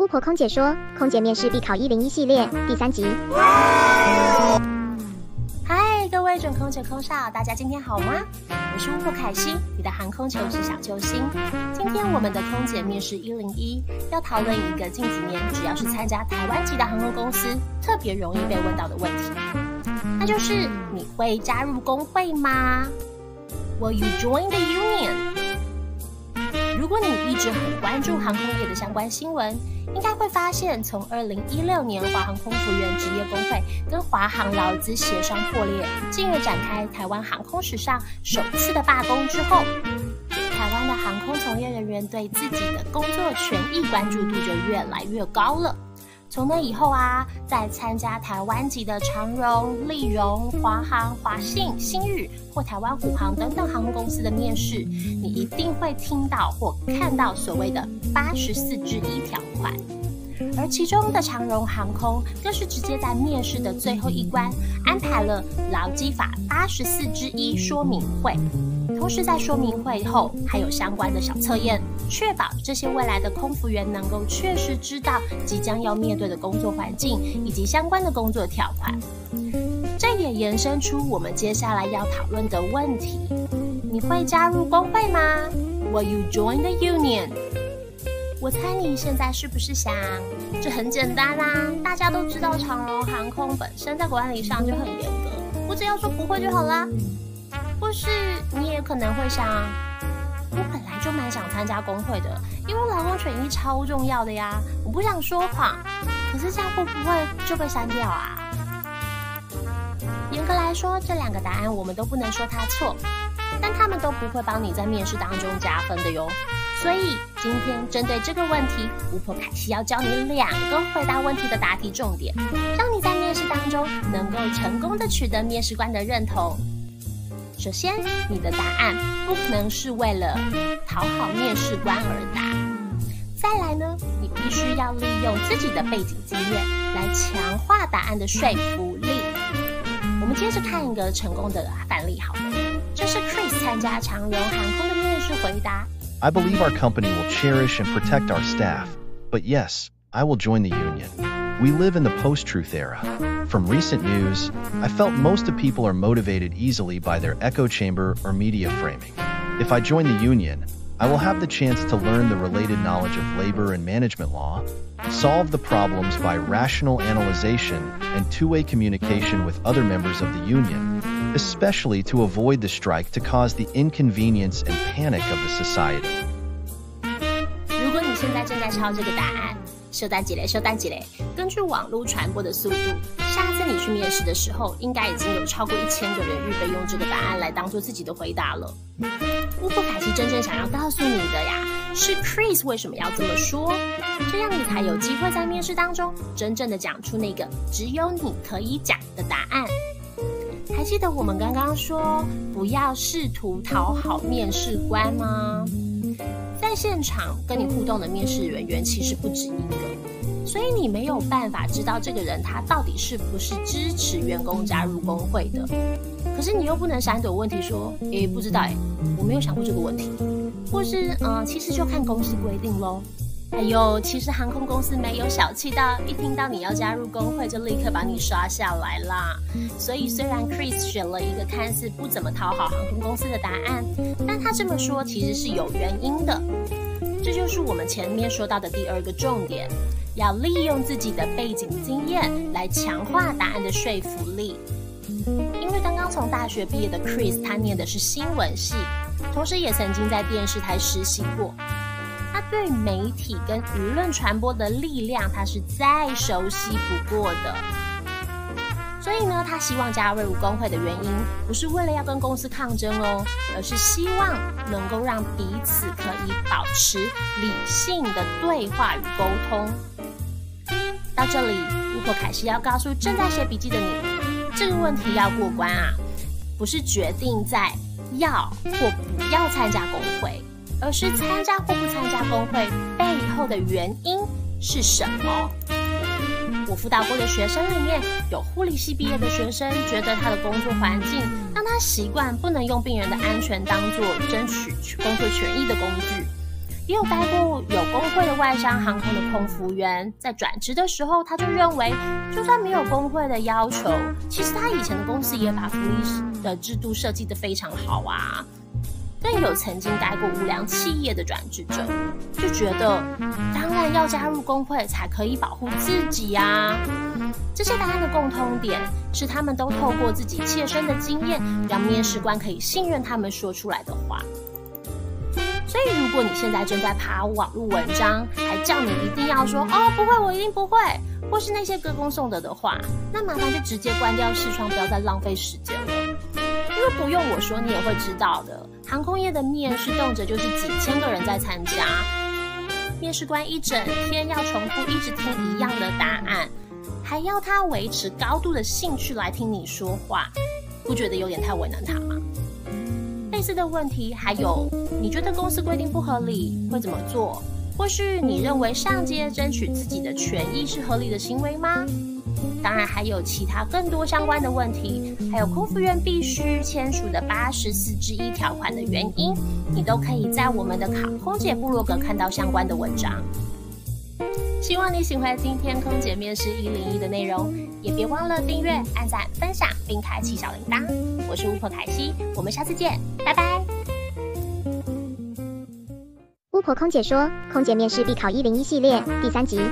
巫婆空姐说，空姐面试必考101系列第3集。 嗨，各位准空姐空少，大家今天好吗？我是巫婆凯西，你的航空求职小救星。今天我们的空姐面试101要讨论一个近几年只要是参加台湾籍的航空公司特别容易被问到的问题，那就是你会加入工会吗？ Will you join the union？ 如果你一直很关注航空业的相关新闻，应该会发现，从2016年华航空服员职业工会跟华航劳资协商破裂，进而展开台湾航空史上首次的罢工之后，台湾的航空从业人员对自己的工作权益关注度就越来越高了。从那以后啊，在参加台湾籍的长荣、立荣、华航、华信、星宇或台湾虎航等等航空公司的面试，你一定会听到或看到所谓的84之1条款。而其中的长荣航空更是直接在面试的最后一关安排了劳基法84之1说明会，同时在说明会后还有相关的小测验，确保这些未来的空服员能够确实知道即将要面对的工作环境以及相关的工作条款。这也延伸出我们接下来要讨论的问题：你会加入工会吗？ Will you join the union？我猜你现在是不是想，这很简单啦，大家都知道长荣航空本身在管理上就很严格，我只要说不会就好啦。或是你也可能会想，我本来就蛮想参加工会的，因为劳工权益超重要的呀，我不想说谎，可是这样会不会就被删掉啊？严格来说，这两个答案我们都不能说它错，但他们都不会帮你在面试当中加分的哟。所以今天针对这个问题，巫婆凯西要教你2个回答问题的答题重点，让你在面试当中能够成功的取得面试官的认同。首先，你的答案不能是为了讨好面试官而答。再来呢，你必须要利用自己的背景经验来强化答案的说服力。我们接着看一个成功的范例好了，这是 Chris 参加长荣航空的面试回答。 I believe our company will cherish and protect our staff, but yes, I will join the union. We live in the post-truth era. From recent news, I felt most of people are motivated easily by their echo chamber or media framing. If I join the union, I will have the chance to learn the related knowledge of labor and management law, solve the problems by rational analyzation and two-way communication with other members of the union, especially to avoid the strike to cause the inconvenience and panic of the society. 如果你现在正在抄这个答案，收单几嘞，根据网络传播的速度，下次你去面试的时候，应该已经有超过1000个人预备用这个答案来当做自己的回答了。巫婆凯西真正想要告诉你的呀，是 Chris 为什么要这么说，这样你才有机会在面试当中真正的讲出那个只有你可以讲的答案。还记得我们刚刚说不要试图讨好面试官吗？在现场跟你互动的面试人员其实不止一个，所以你没有办法知道这个人他到底是不是支持员工加入工会的。可是你又不能闪躲问题说，不知道我没有想过这个问题，或是其实就看公司规定咯。还有，其实航空公司没有小气到一听到你要加入工会就立刻把你刷下来啦。所以虽然 Chris 选了一个看似不怎么讨好航空公司的答案，但他这么说其实是有原因的。这就是我们前面说到的第2个重点，要利用自己的背景经验来强化答案的说服力。因为刚刚从大学毕业的 Chris 他念的是新闻系，同时也曾经在电视台实习过，他对媒体跟舆论传播的力量他是再熟悉不过的。所以呢，他希望加入工会的原因不是为了要跟公司抗争哦，而是希望能够让彼此可以保持理性的对话与沟通。到这里，巫婆凯西要告诉正在写笔记的你，这个问题要过关啊，不是决定在要或不要参加工会，而是参加或不参加工会背后的原因是什么。我辅导过的学生里面，有护理系毕业的学生觉得他的工作环境让他习惯不能用病人的安全当作争取工会权益的工具， 也有待过有工会的外商航空的空服员，在转职的时候，他就认为，就算没有工会的要求，其实他以前的公司也把福利的制度设计得非常好啊。更有曾经待过无良企业的转职者，就觉得当然要加入工会才可以保护自己啊。这些答案的共通点是，他们都透过自己切身的经验，让面试官可以信任他们说出来的话。所以如果你现在正在爬网络文章，还叫你一定要说哦不会，我一定不会，或是那些歌功颂德的话，那麻烦就直接关掉视窗，不要再浪费时间了。因为不用我说，你也会知道的，航空业的面试动辄就是几千个人在参加，面试官一整天要重复一直听一样的答案，还要他维持高度的兴趣来听你说话，不觉得有点太为难他吗？类似的问题还有，你觉得公司规定不合理，会怎么做？或是你认为上街争取自己的权益是合理的行为吗？当然还有其他更多相关的问题，还有空服员必须签署的84之1条款的原因，你都可以在我们的空姐部落格看到相关的文章。希望你喜欢今天空姐面试101的内容，也别忘了订阅、按赞、分享并开启小铃铛。我是巫婆凯西，我们下次见，拜拜。 巫婆空姐说，空姐面试必考101系列第3集。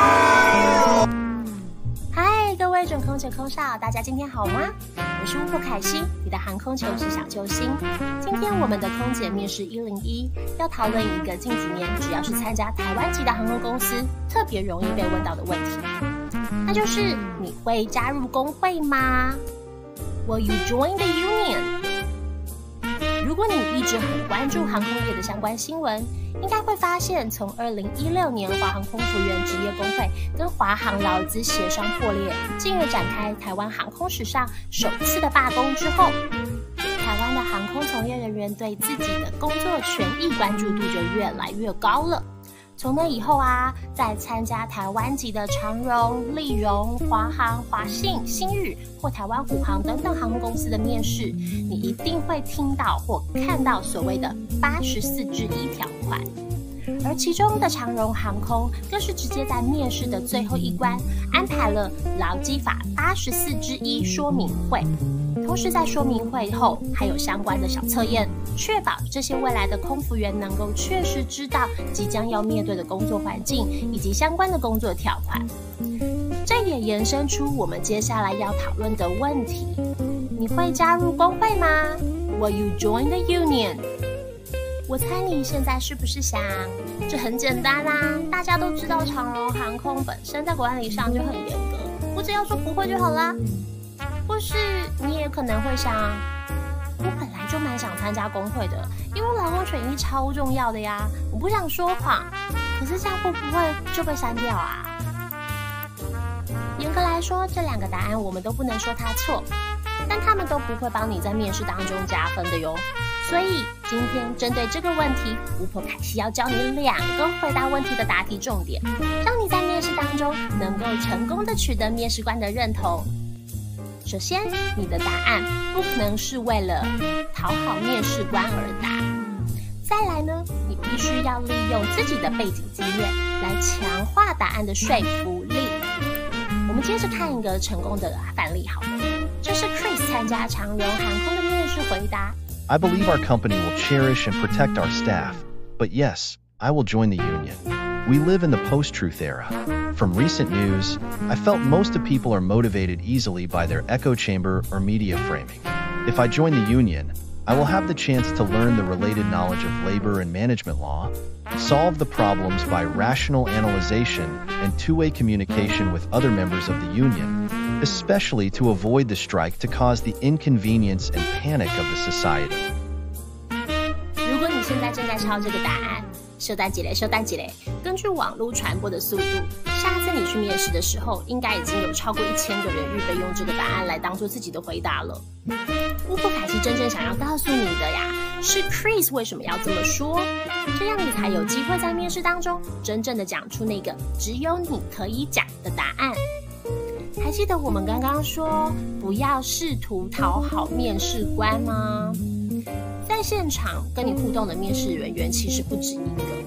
嗨，各位准空姐空少，大家今天好吗？我是巫婆凯西，你的航空求职小救星。今天我们的空姐面试101要讨论一个近几年只要是参加台湾籍的航空公司特别容易被问到的问题，那就是你会加入工会吗？ Will you join the union？ 如果你一直很关注航空业的相关新闻，应该会发现，从2016年华航空服员职业工会跟华航劳资协商破裂，进而展开台湾航空史上首次的罢工之后，台湾的航空从业人员对自己的工作权益关注度就越来越高了。从那以后啊，在参加台湾籍的长荣、立荣、华航、华信、新宇或台湾虎航等等航空公司的面试，你一定会听到或看到所谓的84之1条款。而其中的长荣航空更是直接在面试的最后一关安排了劳基法84之1说明会，同时在说明会后还有相关的小测验，确保这些未来的空服员能够确实知道即将要面对的工作环境以及相关的工作条款。这也延伸出我们接下来要讨论的问题，你会加入工会吗？ Will you join the union？我猜你现在是不是想，这很简单啦，大家都知道长荣航空本身在管理上就很严格，我只要说不会就好啦。或是你也可能会想，我本来就蛮想参加工会的，因为劳工权益超重要的呀，我不想说谎，可是这样会不会就被删掉啊？严格来说，这两个答案我们都不能说它错，但他们都不会帮你在面试当中加分的哟。所以今天针对这个问题，巫婆凯西要教你2个回答问题的答题重点，让你在面试当中能够成功的取得面试官的认同。首先，你的答案不能是为了讨好面试官而答。再来呢，你必须要利用自己的背景经验来强化答案的说服力。我们接着看一个成功的范例好了，这是 Chris 参加长荣航空的面试回答。 I believe our company will cherish and protect our staff, but yes, I will join the union. We live in the post-truth era. From recent news, I felt most of people are motivated easily by their echo chamber or media framing. If I join the union, I will have the chance to learn the related knowledge of labor and management law, solve the problems by rational analyzation and two-way communication with other members of the union, especially to avoid the strike to cause the inconvenience and panic of the society. 如果你现在正在抄这个答案，收单几嘞，根据网络传播的速度，下次你去面试的时候，应该已经有超过1000个人预备用这个答案来当做自己的回答了。巫婆凯西真正想要告诉你的呀，是 Chris 为什么要这么说，这样你才有机会在面试当中真正的讲出那个只有你可以讲的答案。还记得我们刚刚说不要试图讨好面试官吗？在现场跟你互动的面试人员其实不止一个，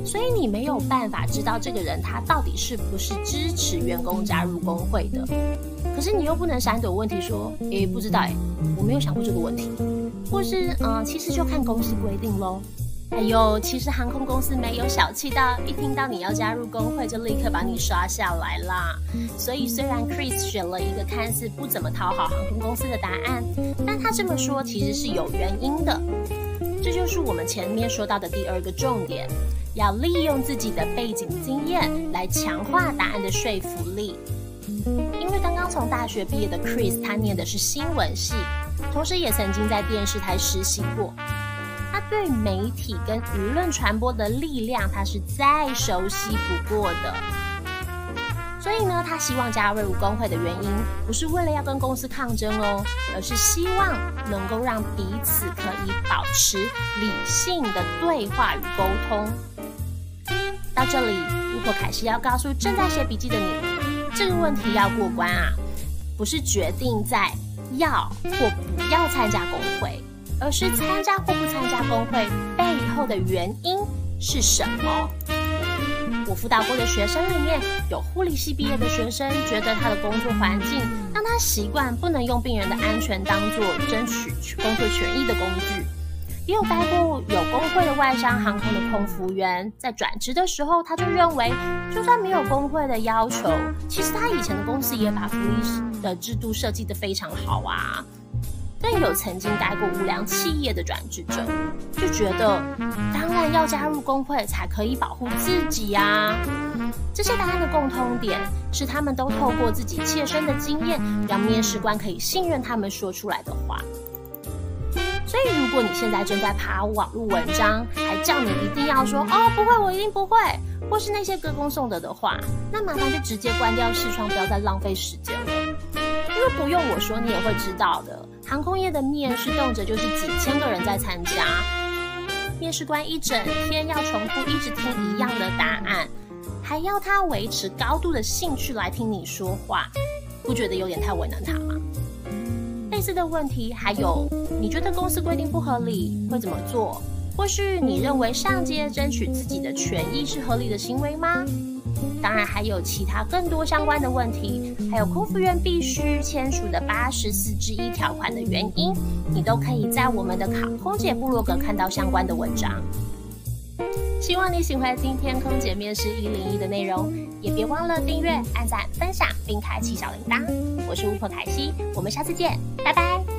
所以你没有办法知道这个人他到底是不是支持员工加入工会的。可是你又不能闪躲问题说，不知道我没有想过这个问题，或是其实就看公司规定咯。还有，其实航空公司没有小气到一听到你要加入工会就立刻把你刷下来啦。所以虽然 Chris 选了一个看似不怎么讨好航空公司的答案，但他这么说其实是有原因的。这就是我们前面说到的第二个重点，要利用自己的背景经验来强化答案的说服力。因为刚刚从大学毕业的 Chris， 他念的是新闻系，同时也曾经在电视台实习过。他对媒体跟舆论传播的力量，他是再熟悉不过的。所以呢，他希望加入工会的原因，不是为了要跟公司抗争哦，而是希望能够让彼此可以保持理性的对话与沟通。到这里，巫婆凯西要告诉正在写笔记的你，这个问题要过关啊，不是决定在要或不要参加工会，而是参加或不参加工会背后的原因是什么。我辅导过的学生里面，有护理系毕业的学生觉得他的工作环境让他习惯不能用病人的安全当作争取工作权益的工具。也有待过有工会的外商航空的空服员，在转职的时候，他就认为就算没有工会的要求，其实他以前的公司也把福利的制度设计得非常好啊。更有曾经待过无良企业的转职者，就觉得当然要加入工会才可以保护自己啊。这些答案的共通点是他们都透过自己切身的经验，让面试官可以信任他们说出来的话。所以如果你现在正在爬网络文章，还叫你一定要说不会，我一定不会，或是那些歌功颂德的话，那麻烦就直接关掉视窗，不要再浪费时间了。因为不用我说你也会知道的，航空业的面试动辄就是几千个人在参加，面试官一整天要重复一直听一样的答案，还要他维持高度的兴趣来听你说话，不觉得有点太为难他吗？类似的问题还有，你觉得公司规定不合理会怎么做？或是你认为上街争取自己的权益是合理的行为吗？当然还有其他更多相关的问题，还有空服员必须签署的84(1) 条款的原因，你都可以在我们的空姐部落格看到相关的文章。希望你喜欢今天空姐面试101的内容，也别忘了订阅、按赞、分享并开启小铃铛。我是巫婆凯西，我们下次见，拜拜。